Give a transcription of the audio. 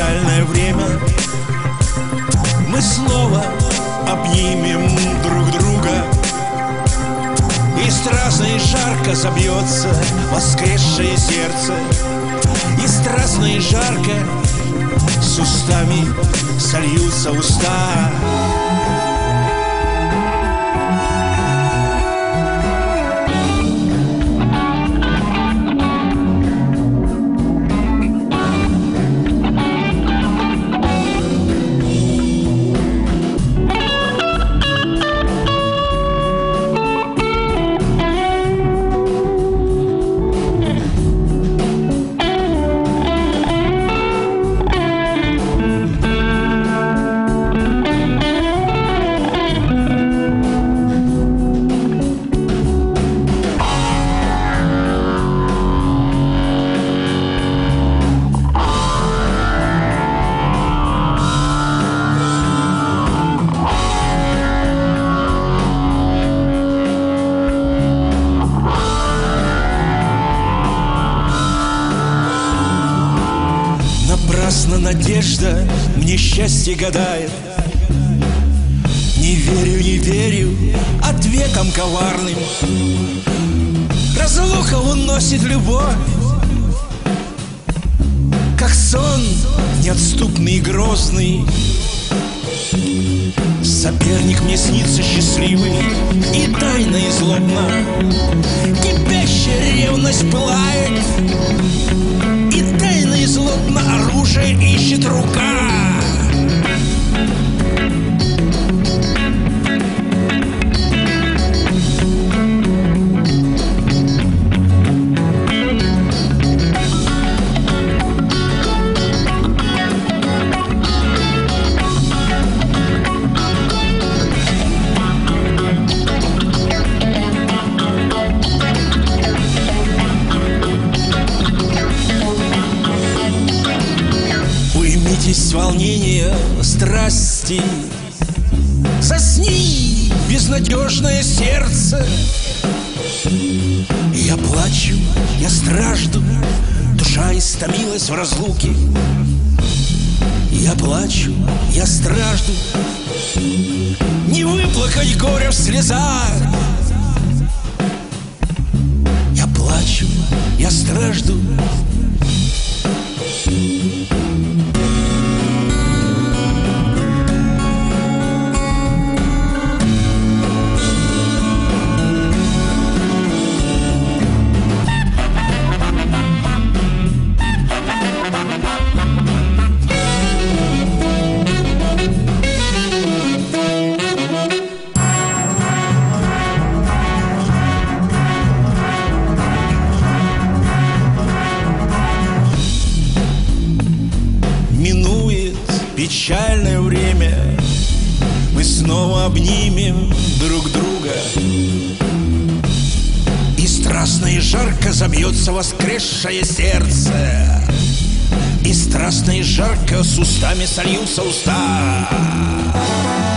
печальное время мы снова обнимем друг друга, и страстно и жарко забьется воскресшее сердце, и страстно и жарко с устами сольются уста. Напрасно надежда мне счастье гадает. Не верю, не верю ответом коварным. Разлука уносит любовь, как сон неотступный и грозный. Соперник мне снится счастливый и тайно и злобно. Кипящая ревность пылает, и тайно и злобно оружие ищет рука. Уймитесь волнения, страсти, засни, безнадежное сердце. Я плачу, я стражду, душа истомилась в разлуке. Я плачу, я стражду, не выплакать горя в слезах. Я плачу, я стражду. Минует печальное время, мы снова обнимем друг друга, и страстно и жарко забьется воскресшее сердце, и страстно и жарко с устами сольются уста.